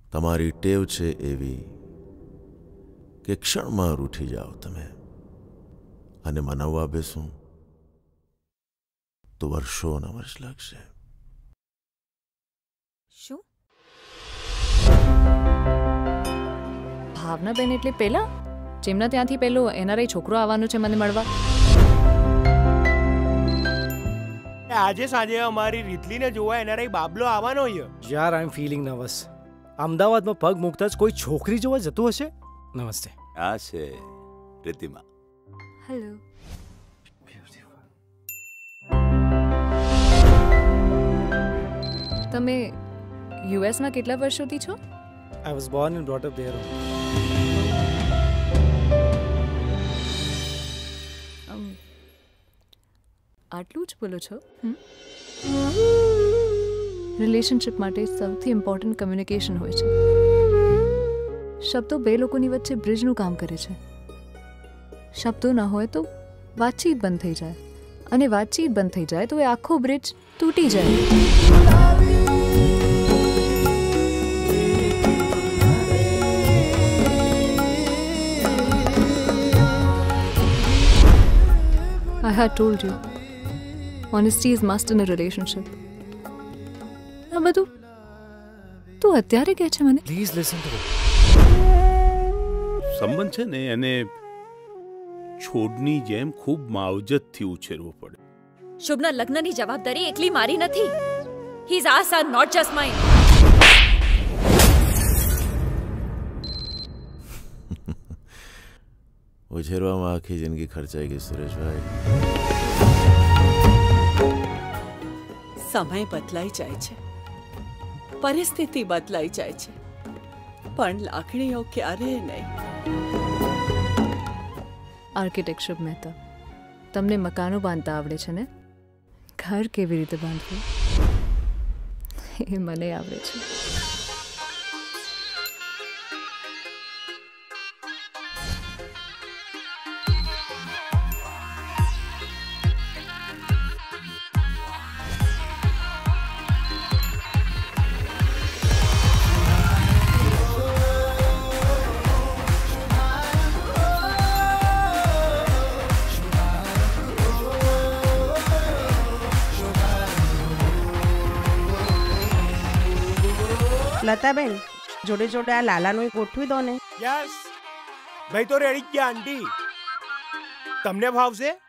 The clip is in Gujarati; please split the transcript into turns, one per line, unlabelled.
તમારી ટેવ છે એવી કે ક્ષણમાં રૂઠી જાઓ તમે, અને મનાવવા બેસું તો વર્ષોના વર્ષ લાગશે.
શું? ભાવનાબેન એટલે પેલા જેમના ત્યાંથી પેલો એનઆરઆઈ છોકરો આવવાનો છે મને મળવા?
આજે સાંજે અમારી રીતલીને જોવા એનઆરઆઈ બાબલો આવવાનો છે.
યાર આઈ એમ ફીલિંગ નર્વસ. અમદાવાદમાં પગ મૂકતા જ કોઈ છોકરી જોવા જતું હશે? નમસ્તે.
આ છે રીતિમા.
હેલો. તમે યુએસમાં કેટલા વર્ષોથી છો?
I was born and brought up there.
આટલું જ બોલો છો? રિલેશનશિપ માટે સૌથી ઇમ્પોર્ટન્ટ કમ્યુનિકેશન હોય છે. શબ્દો બે લોકોની વચ્ચે બ્રિજનું કામ કરે છે. શબ્દો ના હોય તો વાતચીત બંધ થઈ જાય, અને વાતચીત બંધ થઈ જાય તો એ આખો બ્રિજ તૂટી જાય. I had told you, honesty is must in a relationship. આ બધું તું અત્યારે કહે છે મને?
Please listen to me.
સંબંધ છે ને એને છોડની જેમ ખૂબ માવજતથી ઉછેરવો પડે.
શુભના લગ્નની જવાબદારી એકલી મારી નથી. He is our son, not just mine.
ઉછેરવામાં આખી જિંદગી ખર્ચાઈ ગઈ સુરેશભાઈ.
સમય બદલાઈ જાય છે, પરિસ્થિતિ બદલાઈ જાય છે, પણ લાગણીઓ ક્યારેય નહીં.
આર્કિટેક્ટ શુભ મહેતા, તમને મકાનો બાંધતા આવડે છે ને? ઘર કેવી રીતે બાંધવું એ મને આવડે છે.
લતાબેન, જોડે જોડે આ લાલાનું ગોઠવી દો ને.
યસ ભાઈ, તો રેડી ગયા આંટી. તમને ભાવશે?